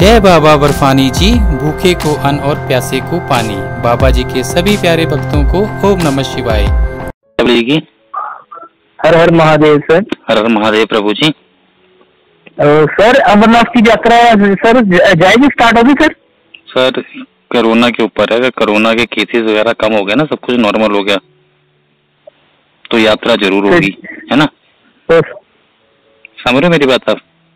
जय बाबा बर्फानी जी, भूखे को अन्न और प्यासे को पानी। बाबा जी के सभी प्यारे भक्तों को ओम नमः शिवाय। हर हर महादेव सर। हर हर महादेव प्रभु जी। सर अमरनाथ की यात्रा सर जाएगी, स्टार्ट होगी सर? सर कोरोना के ऊपर है, अगर कोरोना के केसेस वगैरह कम हो गए ना, सब कुछ नॉर्मल हो गया तो यात्रा जरूर होगी, है ना? तो समझ रहे मेरी बात आप?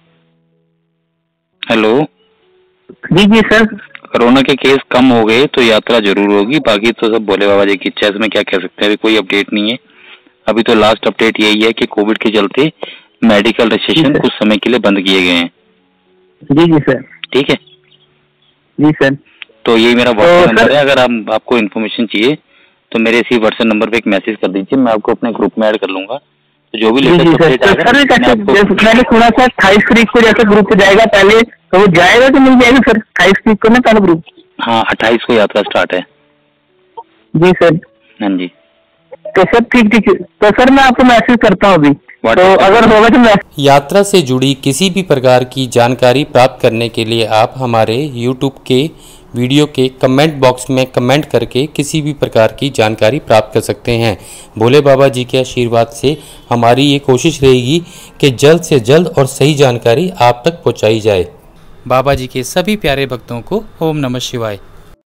हेलो जी जी सर। कोरोना के केस कम हो गए तो यात्रा जरूर होगी, बाकी तो सब भोले बाबा जी की इच्छा है, इसमें क्या कह सकते हैं, अभी कोई अपडेट नहीं है। अभी तो लास्ट अपडेट यही है कि कोविड के चलते मेडिकल रेस्ट्रिक्शन कुछ समय के लिए बंद किए गए हैं। जी जी सर। ठीक है जी सर। तो यही मेरा व्हाट्सएप नंबर है, अगर आपको इन्फॉर्मेशन चाहिए तो मेरे इसी व्हाट्सएप नंबर पे एक मैसेज कर दीजिए, मैं आपको अपने ग्रुप में ऐड कर लूंगा। तो जो भी लेटेस्ट अपडेट आएगा मैंने सुना सर 28 तारीख को जैसे ग्रुप जाएगा पहले, तो वो जाएगा तो मिल जाएगा सर 28 तारीख को ना पहले ग्रुप? हाँ 28 को यात्रा स्टार्ट है। जी सर। हाँ जी। तो सर ठीक ठीक, तो सर मैं आपको मैसेज करता हूँ अभी, तो अगर होगा तो मैं। यात्रा से जुड़ी किसी भी प्रकार की जानकारी प्राप्त करने के लिए आप हमारे YouTube के वीडियो के कमेंट बॉक्स में कमेंट करके किसी भी प्रकार की जानकारी प्राप्त कर सकते हैं। भोले बाबा जी के आशीर्वाद से हमारी ये कोशिश रहेगी कि जल्द से जल्द और सही जानकारी आप तक पहुंचाई जाए। बाबा जी के सभी प्यारे भक्तों को ओम नमः शिवाय।